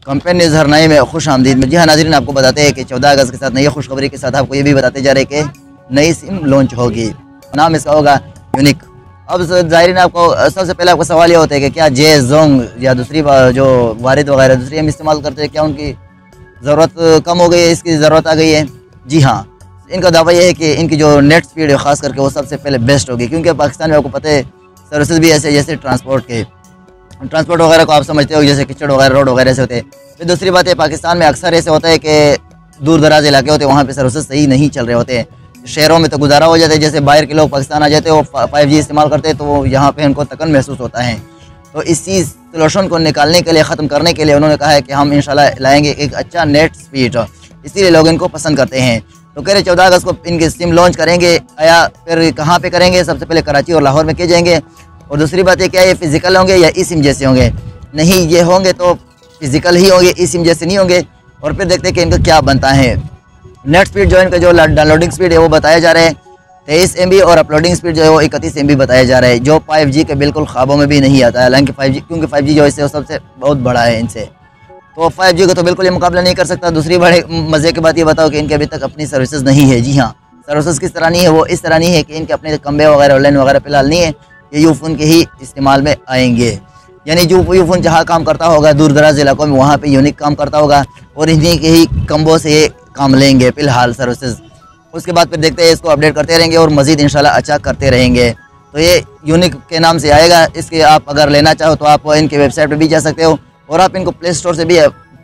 Company झरनाई में खुश आमदीद में। जी हाँ नाज़रीन, आपको बताते हैं कि 14 अगस्त के साथ नई खुशखबरी के साथ आपको ये भी बताते जा रहे हैं कि नई सिम लॉन्च होगी। नाम इसका होगा यूनिक। अब ज़ाहिरीन आपको सबसे पहले आपका सवाल ये होता है कि क्या जे जोंग या दूसरी जो वारिद वगैरह दूसरी हम इस्तेमाल करते हैं, क्या उनकी ज़रूरत कम हो गई है, इसकी ज़रूरत आ गई है? जी हाँ, इनका दावा यह है कि इनकी जो नेट स्पीड है ख़ास करके वो सबसे पहले बेस्ट होगी, क्योंकि पाकिस्तान में आपको पता है सर्विसेज भी ऐसे जैसे ट्रांसपोर्ट वगैरह को आप समझते हो, जैसे किचड़ वगैरह रोड वगैरह से होते हैं। फिर दूसरी बात है, पाकिस्तान में अक्सर ऐसे होता है कि दूर दराज इलाके होते हैं, वहाँ पे सर्विसेज सही नहीं चल रहे होते हैं। शहरों में तो गुजारा हो जाता है, जैसे बाहर के लोग पाकिस्तान आ जाते हैं, वो 5G इस्तेमाल करते हैं, तो वो यहाँ पे उनको तकन महसूस होता है। तो इस चीज़ सोल्यूशन को निकालने के लिए, ख़त्म करने के लिए उन्होंने कहा है कि हम इंशाल्लाह लाएंगे एक अच्छा नेट स्पीड, इसीलिए लोग इनको पसंद करते हैं। तो कह रहे 14 अगस्त को इनकी सिम लॉन्च करेंगे। आया फिर कहाँ पे करेंगे? सबसे पहले कराची और लाहौर में किए जाएंगे। और दूसरी बात ये क्या, ये फिजिकल होंगे या ई सिम जैसे होंगे? नहीं, ये होंगे तो फिजिकल ही होंगे, ई सिम जैसे नहीं होंगे। और फिर देखते हैं कि इनका क्या बनता है। नेट स्पीड जो इनका जो डाउनलोडिंग स्पीड है वो बताया जा रहा है 23 MB, और अपलोडिंग स्पीड जो है वो 31 MB बताया जा रहा है, जो 5G के बिल्कुल ख्वाबों में भी नहीं आता है। हालांकि 5G, क्योंकि 5G जो है सबसे बहुत बड़ा है इनसे, तो 5G का तो बिल्कुल ये मुकाबला नहीं कर सकता। दूसरी बड़े मज़े की बात ये बताओ कि इनके अभी तक अपनी सर्विसेज नहीं है। जी हाँ, सर्विसेज किस तरह नहीं है? वो इस तरह नहीं है कि इनके अपने खंबे वगैरह ऑनलाइन वगैरह फिलहाल नहीं है, ये यूफोन के ही इस्तेमाल में आएंगे। यानी जो यूफोन जहाँ काम करता होगा दूर दराज इलाकों में, वहाँ पे यूनिक काम करता होगा और इन्हीं के ही खंबों से ये काम लेंगे फिलहाल सर्विसेज। उसके बाद फिर देखते हैं, इसको अपडेट करते रहेंगे और मज़ीद इंशाल्लाह अच्छा करते रहेंगे। तो ये यूनिक के नाम से आएगा। इसके आप अगर लेना चाहो तो आप इनके वेबसाइट पर भी जा सकते हो, और आप इनको प्ले स्टोर से भी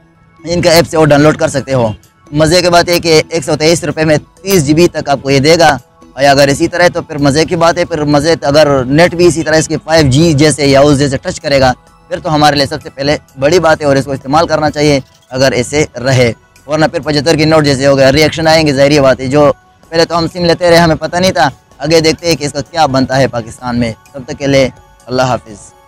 इनका ऐप से वो डाउनलोड कर सकते हो। मज़े की बात है कि 123 रुपये में 30 GB तक आपको ये देगा। और अगर इसी तरह तो फिर मज़े की बात है, फिर मज़े अगर नेट भी इसी तरह इसके 5G जैसे या उस जैसे टच करेगा, फिर तो हमारे लिए सबसे पहले बड़ी बात है और इसको इस्तेमाल करना चाहिए अगर ऐसे रहे। वरना फिर 75 की नोट जैसे हो गया, रिएक्शन आएंगे, ज़ाहिर बात है। जो पहले तो हम सिम लेते रहे, हमें पता नहीं था, आगे देखते हैं कि इसका क्या बनता है पाकिस्तान में। तब तक के लिए अल्लाह हाफिज़।